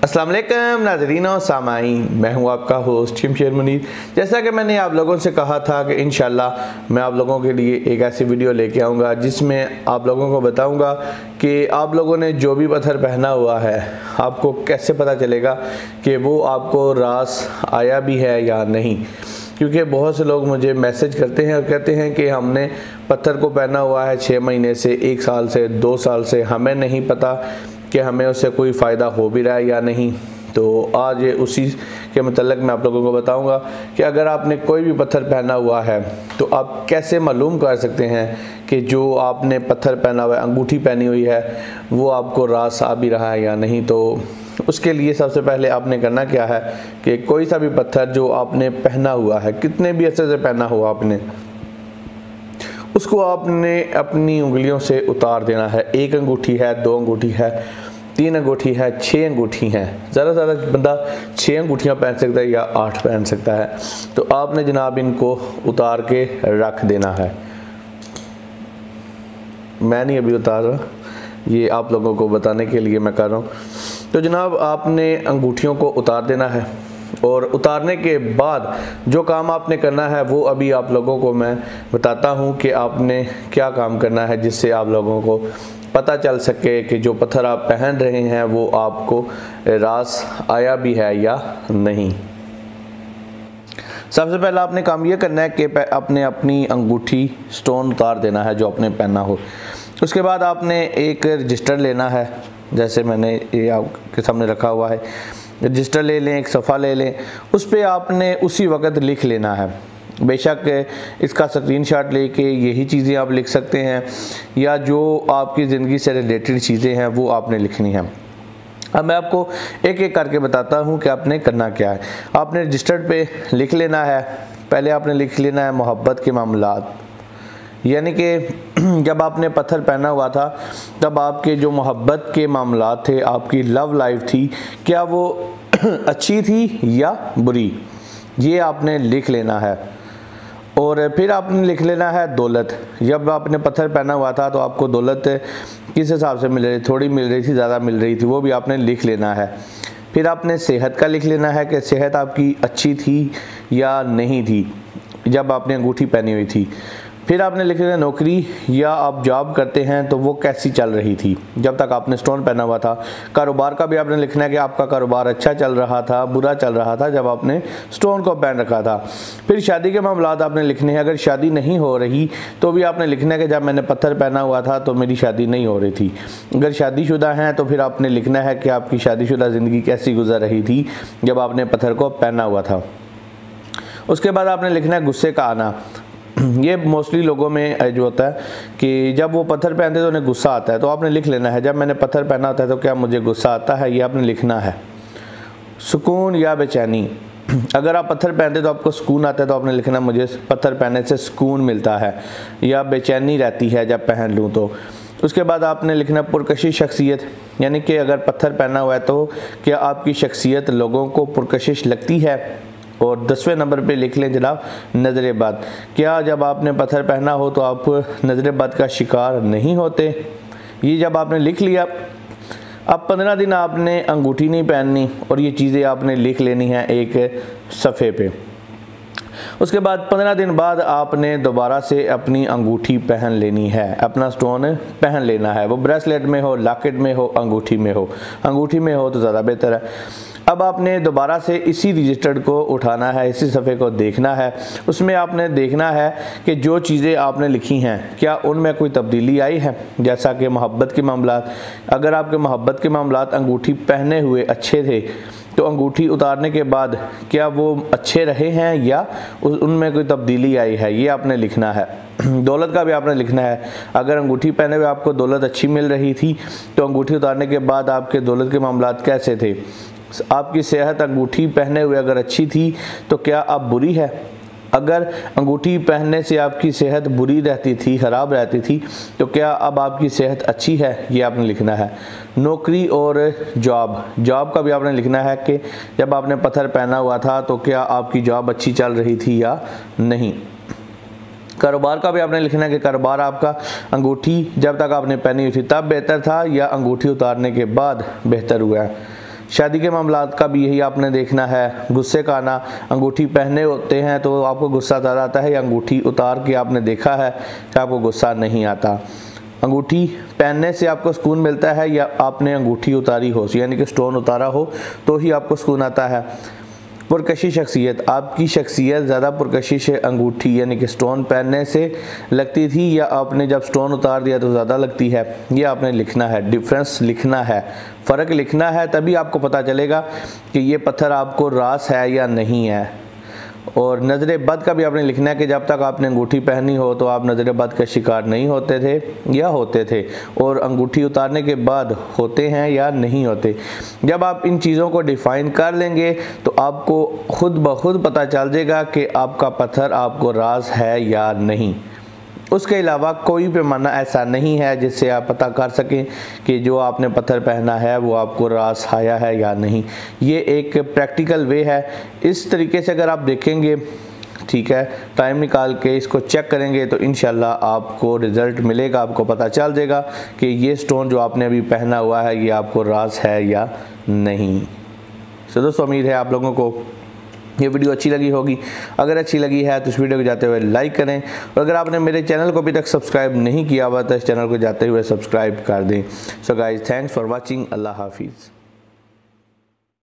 अस्सलाम वालेकुम नाज़रीन और सामाईन, मैं हूं आपका होस्ट शमशेर मुनीर। जैसा कि मैंने आप लोगों से कहा था कि इंशाल्लाह मैं आप लोगों के लिए एक ऐसी वीडियो लेके आऊंगा जिसमें आप लोगों को बताऊंगा कि आप लोगों ने जो भी पत्थर पहना हुआ है आपको कैसे पता चलेगा कि वो आपको रास आया भी है या नहीं। क्योंकि बहुत से लोग मुझे मैसेज करते हैं और कहते हैं कि हमने पत्थर को पहना हुआ है 6 महीने से, 1 साल से, 2 साल से, हमें नहीं पता कि हमें उससे कोई फ़ायदा हो भी रहा है या नहीं। तो आज उसी के मतलब मैं आप लोगों को बताऊंगा कि अगर आपने कोई भी पत्थर पहना हुआ है तो आप कैसे मालूम कर सकते हैं कि जो आपने पत्थर पहना हुआ है, अंगूठी पहनी हुई है, वो आपको रास आ भी रहा है या नहीं। तो उसके लिए सबसे पहले आपने करना क्या है कि कोई सा भी पत्थर जो आपने पहना हुआ है, कितने भी अच्छे से पहना हुआ आपने, उसको आपने अपनी उंगलियों से उतार देना है। 1 अंगूठी है, 2 अंगूठी है, 3 अंगूठी है, 6 अंगूठी हैं। ज़्यादा से ज़्यादा बंदा 6 अंगूठियाँ पहन सकता है या 8 पहन सकता है। तो आपने जनाब इनको उतार के रख देना है। मैं नहीं अभी उतार रहा, ये आप लोगों को बताने के लिए मैं कर रहा हूँ। तो जनाब आपने अंगूठियों को उतार देना है और उतारने के बाद जो काम आपने करना है वो अभी आप लोगों को मैं बताता हूँ कि आपने क्या काम करना है, जिससे आप लोगों को पता चल सके कि जो पत्थर आप पहन रहे हैं वो आपको रास आया भी है या नहीं। सबसे पहला आपने काम ये करना है कि आपने अपनी अंगूठी स्टोन उतार देना है जो आपने पहना हो। उसके बाद आपने एक रजिस्टर लेना है, जैसे मैंने ये आपके सामने रखा हुआ है। रजिस्टर ले लें, एक सफ़ा ले लें, उस पर आपने उसी वक्त लिख लेना है। बेशक इसका स्क्रीनशॉट लेके यही चीज़ें आप लिख सकते हैं या जो आपकी ज़िंदगी से रिलेटेड चीज़ें हैं वो आपने लिखनी हैं। अब मैं आपको एक एक करके बताता हूँ कि आपने करना क्या है। आपने रजिस्टर पे लिख लेना है, पहले आपने लिख लेना है मोहब्बत के मामलात, यानी कि जब आपने पत्थर पहना हुआ था तब आपके जो मोहब्बत के मामलात थे, आपकी लव लाइफ थी, क्या वो अच्छी थी या बुरी, ये आपने लिख लेना है। और फिर आपने लिख लेना है दौलत। जब आपने पत्थर पहना हुआ था तो आपको दौलत किस हिसाब से मिल रही, थोड़ी मिल रही थी, ज़्यादा मिल रही थी, वो भी आपने लिख लेना है। फिर आपने सेहत का लिख लेना है कि सेहत आपकी अच्छी थी या नहीं थी जब आपने अंगूठी पहनी हुई थी। फिर आपने लिख लेना नौकरी या आप जॉब करते हैं तो वो कैसी चल रही थी जब तक आपने स्टोन पहना हुआ था। कारोबार का भी आपने लिखना है कि आपका कारोबार अच्छा चल रहा था, बुरा चल रहा था जब आपने स्टोन को पहन रखा था। फिर शादी के मामलात आपने लिखने हैं। अगर शादी नहीं हो रही तो भी आपने लिखना है कि जब मैंने पत्थर पहना हुआ था तो मेरी शादी नहीं हो रही थी। अगर शादीशुदा हैं तो फिर आपने लिखना है कि आपकी शादीशुदा ज़िंदगी कैसी गुजर रही थी जब आपने पत्थर को पहना हुआ था। उसके बाद आपने लिखना है गुस्से का आना। ये मोस्टली लोगों में जो होता है कि जब वो पत्थर पहनते हैं तो उन्हें गुस्सा आता है, तो आपने लिख लेना है जब मैंने पत्थर पहना होता है तो क्या मुझे गुस्सा आता है, ये आपने लिखना है। सुकून या बेचैनी, अगर आप पत्थर पहनते तो आपको सुकून आता है तो आपने लिखना मुझे पत्थर पहनने से सुकून मिलता है या बेचैनी रहती है जब पहन लूँ तो। उसके बाद आपने लिखना पुरकशिश शख्सियत, यानी कि अगर पत्थर पहना हुआ है तो क्या आपकी शख्सियत लोगों को पुरकशिश लगती है। और 10वें नंबर पे लिख लें जनाब नज़र बद, क्या जब आपने पत्थर पहना हो तो आप नज़र बद का शिकार नहीं होते। ये जब आपने लिख लिया, अब 15 दिन आपने अंगूठी नहीं पहननी और ये चीज़ें आपने लिख लेनी है एक सफ़े पे। उसके बाद 15 दिन बाद आपने दोबारा से अपनी अंगूठी पहन लेनी है, अपना स्टोन पहन लेना है। वो ब्रेसलेट में हो, लॉकेट में हो, अंगूठी में हो। अंगूठी में हो तो ज़्यादा बेहतर है। अब आपने दोबारा से इसी रजिस्टर को उठाना है, इसी सफ़े को देखना है। उसमें आपने देखना है कि जो चीज़ें आपने लिखी हैं क्या उनमें कोई तब्दीली आई है। जैसा कि मोहब्बत के मामलात, अगर आपके मोहब्बत के मामलात अंगूठी पहने हुए अच्छे थे तो अंगूठी उतारने के बाद क्या वो अच्छे रहे हैं या उनमें कोई तब्दीली आई है, ये आपने लिखना है। दौलत का भी आपने लिखना है। अगर अंगूठी पहने हुए आपको दौलत अच्छी मिल रही थी तो अंगूठी उतारने के बाद आपके दौलत के मामलात कैसे थे। आपकी सेहत अंगूठी पहने हुए अगर अच्छी थी तो क्या अब बुरी है। अगर अंगूठी पहनने से आपकी सेहत बुरी रहती थी, ख़राब रहती थी, तो क्या अब आपकी सेहत अच्छी है, ये आपने लिखना है। नौकरी और जॉब का भी आपने लिखना है कि जब आपने पत्थर पहना हुआ था तो क्या आपकी जॉब अच्छी चल रही थी या नहीं। कारोबार का भी आपने लिखना है कि कारोबार आपका अंगूठी जब तक आपने पहनी हुई थी तब बेहतर था या अंगूठी उतारने के बाद बेहतर हुआ है। शादी के मामलात का भी यही आपने देखना है। गुस्से का आना, अंगूठी पहने होते हैं तो आपको गुस्सा ज़्यादा आता है, या अंगूठी उतार के आपने देखा है कि आपको गुस्सा नहीं आता। अंगूठी पहनने से आपको सुकून मिलता है, या आपने अंगूठी उतारी हो यानी कि स्टोन उतारा हो तो ही आपको सुकून आता है। पुरकशी शख्सियत, आपकी शख्सियत ज़्यादा पुरकशिश अंगूठी यानी कि स्टोन पहनने से लगती थी, या आपने जब स्टोन उतार दिया तो ज़्यादा लगती है। ये आपने लिखना है, डिफरेंस लिखना है, फ़र्क लिखना है, तभी आपको पता चलेगा कि ये पत्थर आपको रास है या नहीं है। और नज़र बद का भी आपने लिखना है कि जब तक आपने अंगूठी पहनी हो तो आप नज़र बद का शिकार नहीं होते थे या होते थे, और अंगूठी उतारने के बाद होते हैं या नहीं होते। जब आप इन चीज़ों को डिफ़ाइन कर लेंगे तो आपको खुद ब खुद पता चल जाएगा कि आपका पत्थर आपको राज है या नहीं। उसके अलावा कोई पैमाना ऐसा नहीं है जिससे आप पता कर सकें कि जो आपने पत्थर पहना है वो आपको रास आया है या नहीं। ये एक प्रैक्टिकल वे है। इस तरीके से अगर आप देखेंगे, ठीक है, टाइम निकाल के इसको चेक करेंगे तो इंशाल्लाह आपको रिज़ल्ट मिलेगा, आपको पता चल जाएगा कि ये स्टोन जो आपने अभी पहना हुआ है ये आपको रास है या नहीं। तो दोस्तों उम्मीद है आप लोगों को ये वीडियो अच्छी लगी होगी। अगर अच्छी लगी है तो इस वीडियो को जाते हुए लाइक करें, और अगर आपने मेरे चैनल को अभी तक सब्सक्राइब नहीं किया हुआ तो इस चैनल को जाते हुए सब्सक्राइब कर दें। So guys, thanks for watching. अल्लाह हाफिज़।